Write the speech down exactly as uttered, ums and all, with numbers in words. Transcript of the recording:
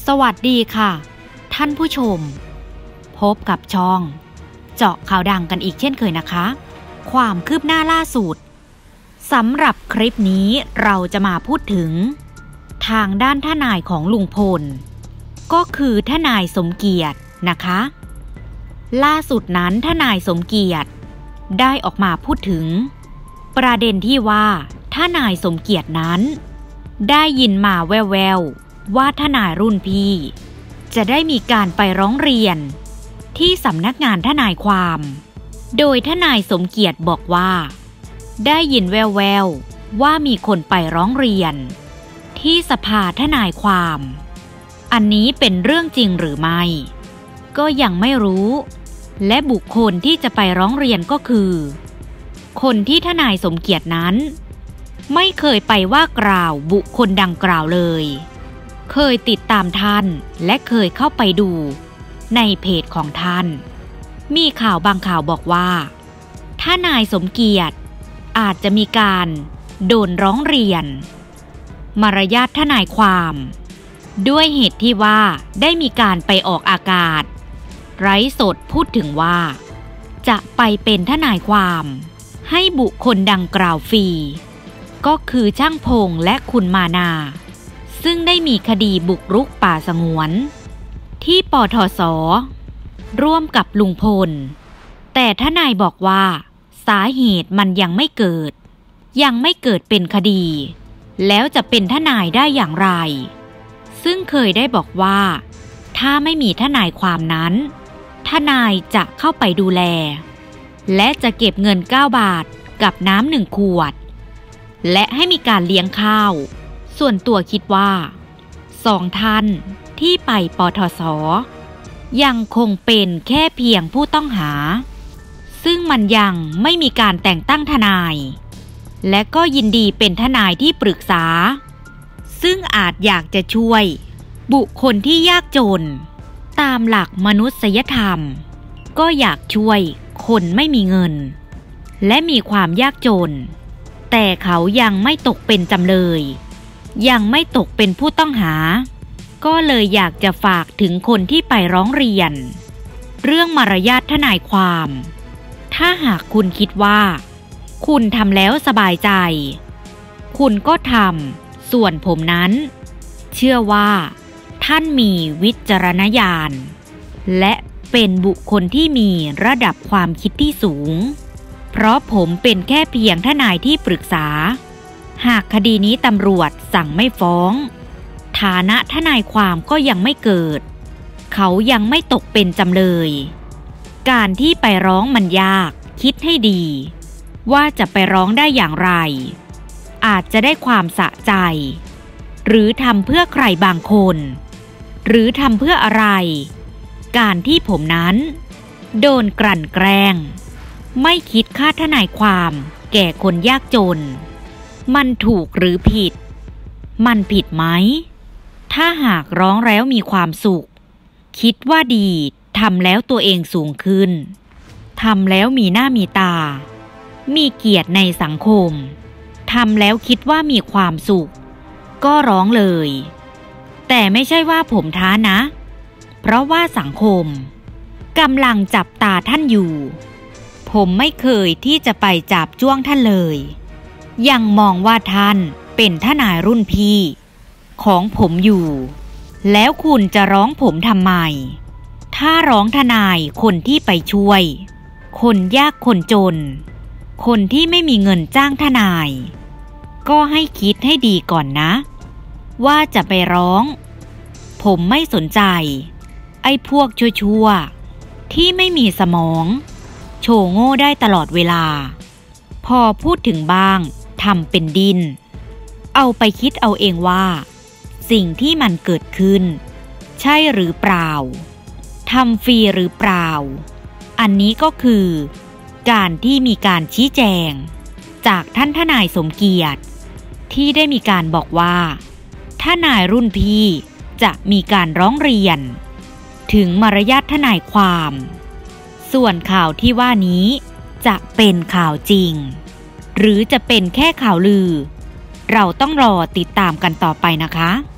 สวัสดีค่ะท่านผู้ชมพบกับช่องเจาะข่าวดังกันอีกเช่นเคยนะคะความคืบหน้าล่าสุดสำหรับคลิปนี้เราจะมาพูดถึงทางด้านทนายของลุงพลก็คือทนายสมเกียรตินะคะล่าสุดนั้นทนายสมเกียรติได้ออกมาพูดถึงประเด็นที่ว่าทนายสมเกียรตินั้นได้ยินมาแว่วๆว่าทนายรุ่นพี่จะได้มีการไปร้องเรียนที่สำนักงานทนายความโดยทนายสมเกียรติบอกว่าได้ยินแว่วๆว่ามีคนไปร้องเรียนที่สภาทนายความอันนี้เป็นเรื่องจริงหรือไม่ก็ยังไม่รู้และบุคคลที่จะไปร้องเรียนก็คือคนที่ทนายสมเกียรตินั้นไม่เคยไปว่ากล่าวบุคคลดังกล่าวเลยเคยติดตามท่านและเคยเข้าไปดูในเพจของท่านมีข่าวบางข่าวบอกว่าทนายสมเกียรติอาจจะมีการโดนร้องเรียนมารยาททนายความด้วยเหตุที่ว่าได้มีการไปออกอากาศไร้สดพูดถึงว่าจะไปเป็นทนายความให้บุคคลดังกล่าวฟรีก็คือช่างพงและคุณมานาซึ่งได้มีคดีบุกรุกป่าสงวนที่ปทศ.ร่วมกับลุงพลแต่ทนายบอกว่าสาเหตุมันยังไม่เกิดยังไม่เกิดเป็นคดีแล้วจะเป็นทนายได้อย่างไรซึ่งเคยได้บอกว่าถ้าไม่มีทนายความนั้นทนายจะเข้าไปดูแลและจะเก็บเงินเก้าบาทกับน้ำหนึ่งขวดและให้มีการเลี้ยงข้าวส่วนตัวคิดว่าสองท่านที่ไปปทศ.ยังคงเป็นแค่เพียงผู้ต้องหาซึ่งมันยังไม่มีการแต่งตั้งทนายและก็ยินดีเป็นทนายที่ปรึกษาซึ่งอาจอยากจะช่วยบุคคลที่ยากจนตามหลักมนุษยธรรมก็อยากช่วยคนไม่มีเงินและมีความยากจนแต่เขายังไม่ตกเป็นจำเลยยังไม่ตกเป็นผู้ต้องหาก็เลยอยากจะฝากถึงคนที่ไปร้องเรียนเรื่องมารยาททนายความถ้าหากคุณคิดว่าคุณทำแล้วสบายใจคุณก็ทำส่วนผมนั้นเชื่อว่าท่านมีวิจารณญาณและเป็นบุคคลที่มีระดับความคิดที่สูงเพราะผมเป็นแค่เพียงทนายที่ปรึกษาหากคดีนี้ตำรวจสั่งไม่ฟ้องฐานะทนายความก็ยังไม่เกิดเขายังไม่ตกเป็นจำเลยการที่ไปร้องมันยากคิดให้ดีว่าจะไปร้องได้อย่างไรอาจจะได้ความสะใจหรือทำเพื่อใครบางคนหรือทำเพื่ออะไรการที่ผมนั้นโดนกลั่นแกล้งไม่คิดค่าทนายความแก่คนยากจนมันถูกหรือผิดมันผิดไหมถ้าหากร้องแล้วมีความสุขคิดว่าดีทำแล้วตัวเองสูงขึ้นทำแล้วมีหน้ามีตามีเกียรติในสังคมทำแล้วคิดว่ามีความสุขก็ร้องเลยแต่ไม่ใช่ว่าผมท้านะเพราะว่าสังคมกำลังจับตาท่านอยู่ผมไม่เคยที่จะไปจับจ้วงท่านเลยยังมองว่าท่านเป็นทนายรุ่นพี่ของผมอยู่แล้วคุณจะร้องผมทำไมถ้าร้องทนายคนที่ไปช่วยคนยากคนจนคนที่ไม่มีเงินจ้างทนายก็ให้คิดให้ดีก่อนนะว่าจะไปร้องผมไม่สนใจไอ้พวกชั่วๆที่ไม่มีสมองโชว์โง่ได้ตลอดเวลาพอพูดถึงบ้างทำเป็นดิ้นเอาไปคิดเอาเองว่าสิ่งที่มันเกิดขึ้นใช่หรือเปล่าทำฟรีหรือเปล่าอันนี้ก็คือการที่มีการชี้แจงจากท่านทนายสมเกียรติที่ได้มีการบอกว่าทนายรุ่นพี่จะมีการร้องเรียนถึงมารยาททนายความส่วนข่าวที่ว่านี้จะเป็นข่าวจริงหรือจะเป็นแค่ข่าวลือเราต้องรอติดตามกันต่อไปนะคะ